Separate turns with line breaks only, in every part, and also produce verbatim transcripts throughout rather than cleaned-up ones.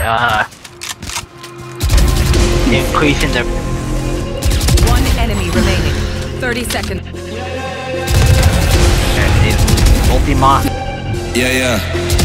uh, increasing the.
One enemy remaining. Thirty seconds.
Multi-mod.
Yeah, yeah.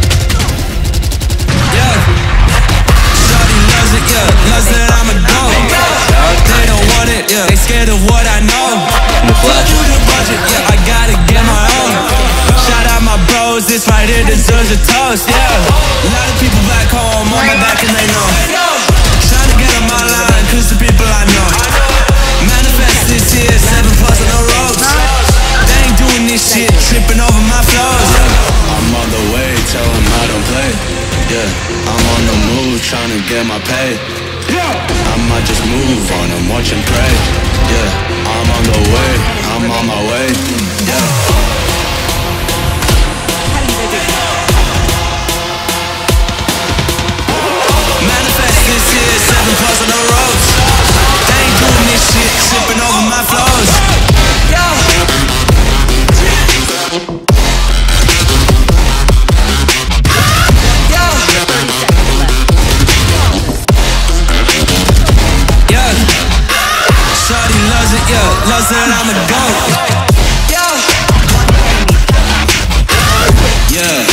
Yeah. Shawty loves it, yeah. Loves that I'm a dog. They don't want it, yeah. They scared of what I know. Fuck you the budget, yeah. I gotta get my own. Shout out my bros, this right here deserves a toast, yeah. A lot of people back home on my back and they know. Trying to get on my line, cause the people I know. Manifest this year, seven plus on the ropes. They ain't doing this shit, tripping over my flows. I'm on the way, tell them I don't play. Yeah, I'm on the move, trying to get my pay. I might just move on and watch and pray. Yeah, I'm on the way, I'm on my way. Yeah. Manifest this year, seven plus on the ropes. They ain't doing this shit, tripping over my flows. Shawty loves it, yeah, loves that I'm a goat. Yeah.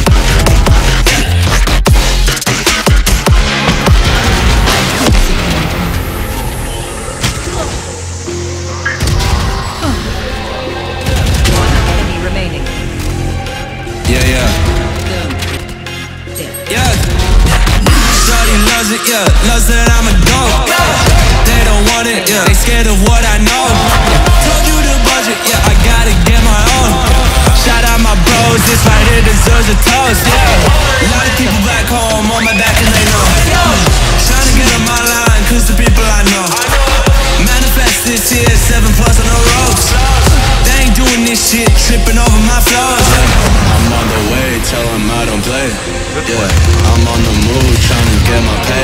One enemy remaining.
Yeah, yeah. Yeah. Shawty loves it, yeah, loves that I'm a goat. They don't want it, yeah. They scared of what I know. Told you the budget, yeah. I gotta get my own. Shout out my bros, this right here deserves a toast, yeah. A lot of people back home on my back and they know. Trying to get on my line, cause the people I know. Manifest this year, seven plus on the ropes. They ain't doing this shit, tripping over my flows. I'm on the way, tell them I don't play. Yeah, I'm on the move, trying to get my pay.